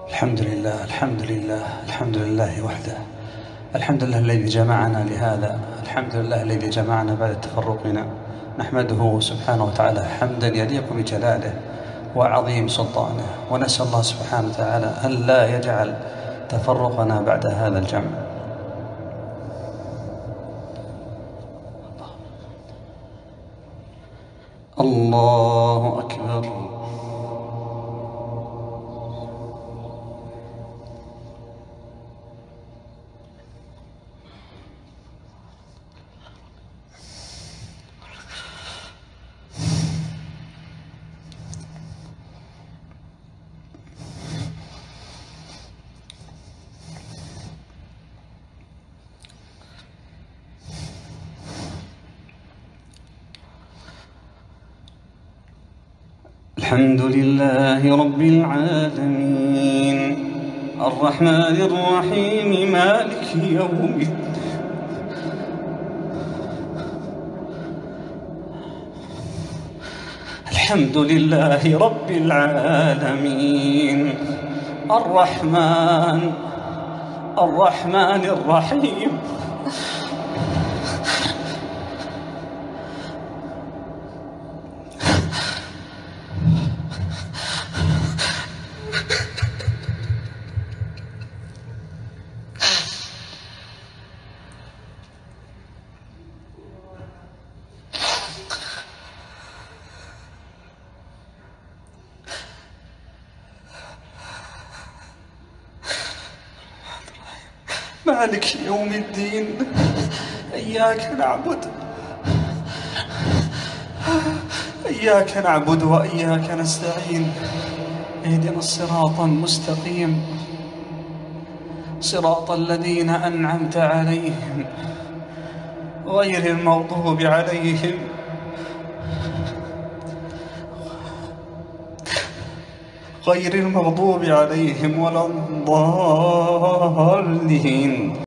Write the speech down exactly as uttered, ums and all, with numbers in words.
الحمد لله الحمد لله الحمد لله وحده. الحمد لله الذي جمعنا لهذا، الحمد لله الذي جمعنا بعد تفرقنا. نحمده سبحانه وتعالى حمدا يليق بجلاله وعظيم سلطانه، ونسأل الله سبحانه وتعالى أن لا يجعل تفرقنا بعد هذا الجمع. الله أكبر. الحمد لله رب العالمين الرحمن الرحيم مالك يوم الدين. الحمد لله رب العالمين الرحمن الرحمن الرحيم. مالك يوم الدين إياك نعبد إياك نعبد وإياك نستعين. اهدنا الصراط المستقيم صراط الذين أنعمت عليهم غير المغضوب عليهم غير المغضوب عليهم ولا الضالين.